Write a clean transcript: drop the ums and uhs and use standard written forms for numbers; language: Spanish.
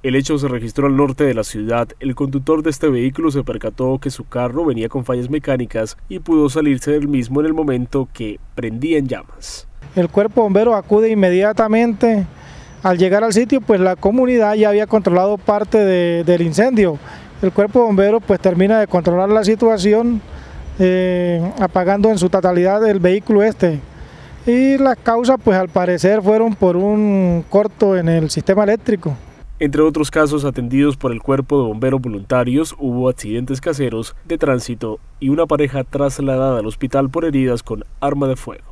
El hecho se registró al norte de la ciudad. El conductor de este vehículo se percató que su carro venía con fallas mecánicas y pudo salirse del mismo en el momento que prendía en llamas. El cuerpo bombero acude inmediatamente. Al llegar al sitio, pues la comunidad ya había controlado parte del incendio. El cuerpo bombero pues termina de controlar la situación, apagando en su totalidad el vehículo y las causas pues al parecer fueron por un corto en el sistema eléctrico. Entre otros casos atendidos por el Cuerpo de Bomberos Voluntarios, hubo accidentes caseros de tránsito y una pareja trasladada al hospital por heridas con arma de fuego.